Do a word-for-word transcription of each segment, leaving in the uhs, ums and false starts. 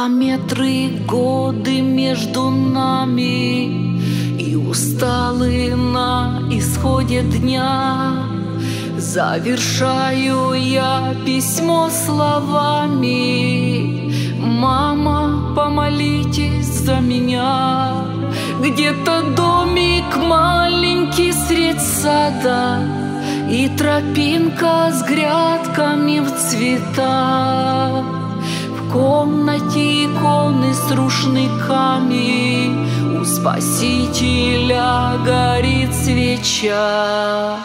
Километры, годы между нами, и усталые на исходе дня завершаю я письмо словами: мама, помолитесь за меня. Где-то домик маленький средь сада, и тропинка с грядками в цветах. В комнате иконы с рушниками, у Спасителя горит свеча.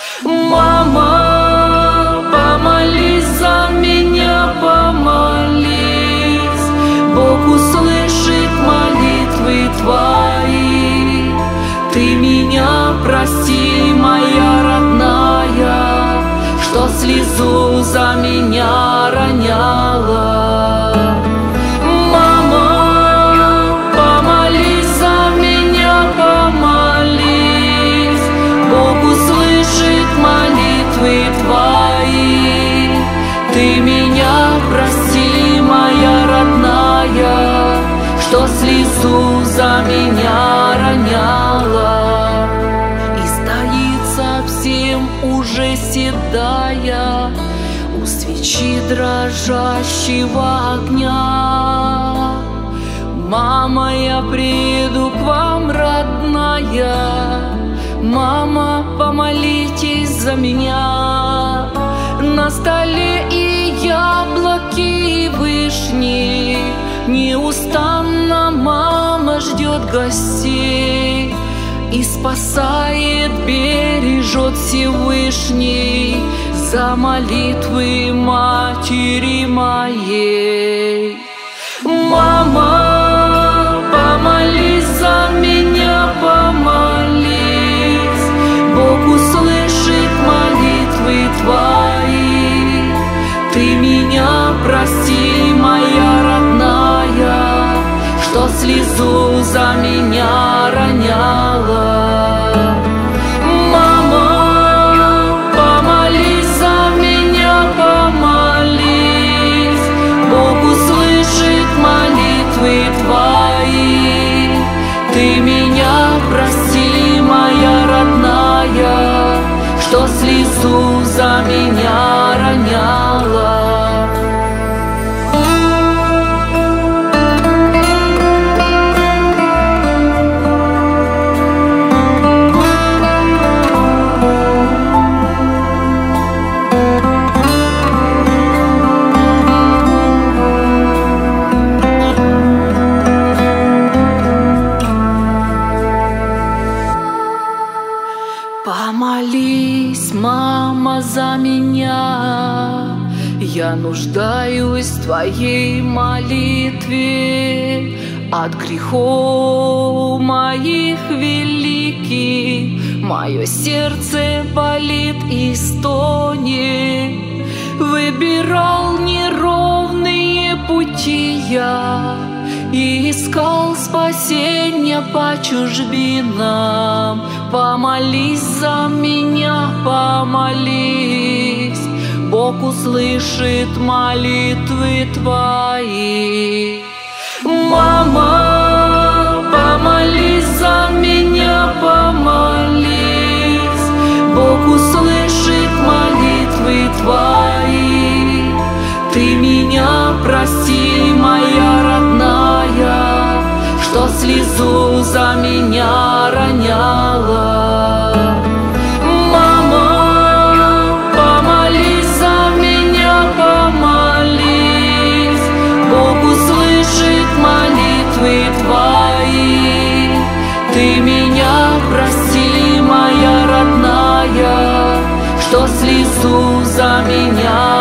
Мама, помолись за меня, помолись. Бог услышит молитвы твои. Ты меня прости, моя родная, что слезу за меня роняла. Мама, помолись за меня, помолись. Бог услышит молитвы твои. Ты меня прости, моя родная, что слезу за меня роняла. И стоит совсем уже седая у свечи дрожащего огня. Мама, я приду к вам, родная. Мама, помолитесь за меня. На столе и яблоки, и вышни, неустанно мама ждет гостей. И спасает, бережет Всевышний за молитвы матери моей. Мама, помолись за меня, помолись. Бог услышит молитвы твои. Ты меня прости, моя родная, что слезу за меня роняла. Мама, помолись за меня, помолись. Бог услышит молитвы твои. Ты меня прости, моя родная, что слезу за меня роняла. Помолись, мама, за меня. Я нуждаюсь в твоей молитве. От грехов моих великих мое сердце болит и стонет. Выбирал неровные пути я и искал спасения по чужбинам. Помолись за меня, помолись. Бог услышит молитвы твои. Мама, помолись за меня, помолись. Бог услышит молитвы твои. Ты меня прости, моя родная, что слезу за меня роняла. Мама, помолись за меня, помолись. Бог услышит молитвы твои. Ты меня прости, моя родная, что слезу за меня